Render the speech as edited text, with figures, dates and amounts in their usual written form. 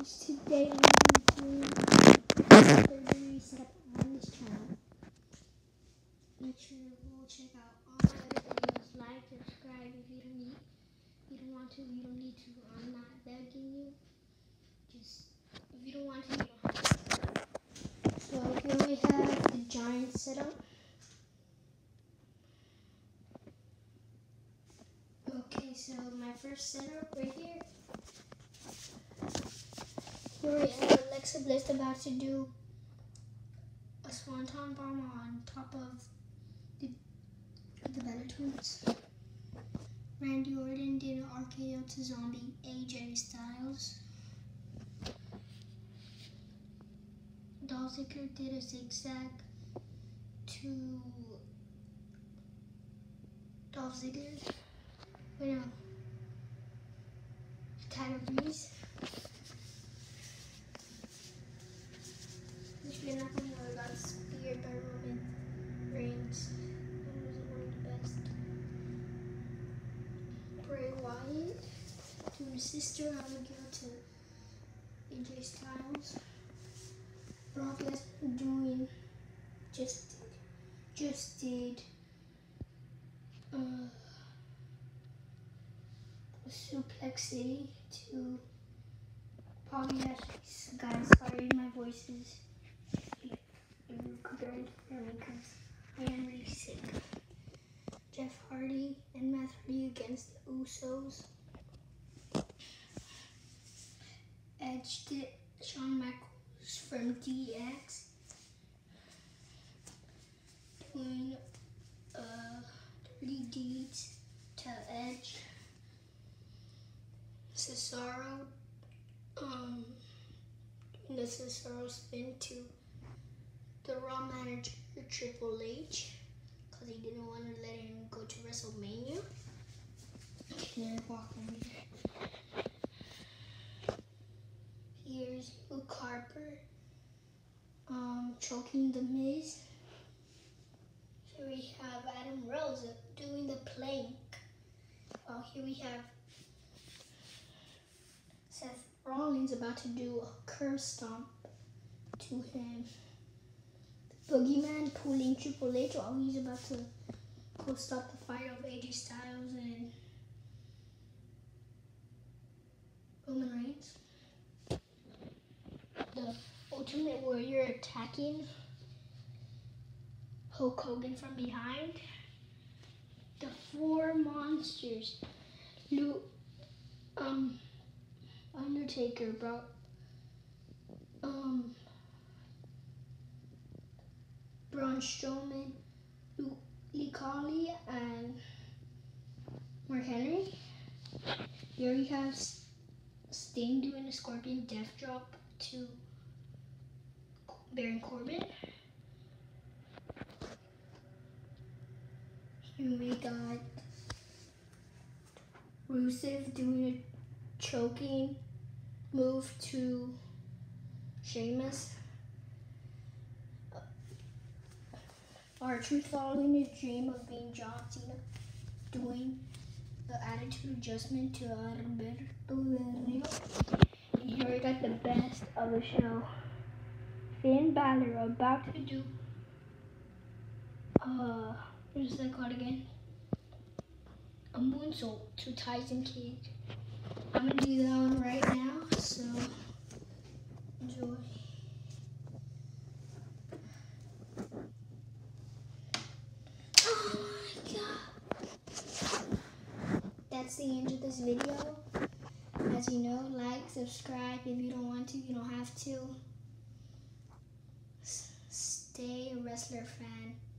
guys, today I'm going to WWE setup on this channel. Make sure you go check out all my other videos, like, subscribe if you don't want to, you don't need to. I'm not begging you. Just if you don't want to, you don't have to. So here we have the giant setup. Okay, so my first setup right here. Here we have Alexa Bliss about to do a swanton bomb on top of the Better Twins. Randy Orton did an RKO to zombie AJ Styles. Dolph Ziggler did a zigzag to Dolph Ziggler. Wait, no. Tyler Breeze. We're not going to know about Spear by Roman Reigns. That was one of the best. Bray Wyatt doing Sister Abigail to AJ Styles. Brock Lesnar doing just did Suplex City to Bobby Lashley. Guys, sorry my voice is. You could barely hear me because I am really sick. Jeff Hardy and Matt Hardy against the Usos. Edge did Shawn Michaels from DX doing Dirty Deeds to Edge. Cesaro doing the Cesaro spin to the Raw manager Triple H because he didn't want to let him go to WrestleMania. Okay, walk over here. Here's Luke Harper choking the Miz. Here we have Adam Rose doing the plank. Here we have Seth Rollins about to do a curb stomp to him. Boogeyman pulling Triple H while he's about to go stop the fight of AJ Styles and Roman Reigns. The Ultimate Warrior attacking Hulk Hogan from behind. The Four Monsters. Undertaker brought Braun Strowman, Lee Colley, and Mark Henry. Here we have Sting doing a Scorpion Death Drop to Baron Corbin. Here we got Rusev doing a choking move to Sheamus. R-Truth following his dream of being John Cena, doing the attitude adjustment to Alberto Del Rio. And here we got the best of the show. Finn Balor about to do, what is that called again? A moonsault to Tyson Kidd. I'm gonna do that one right now, so enjoy. That's the end of this video. As you know, like, subscribe. If you don't want to, you don't have to. Stay a wrestler fan.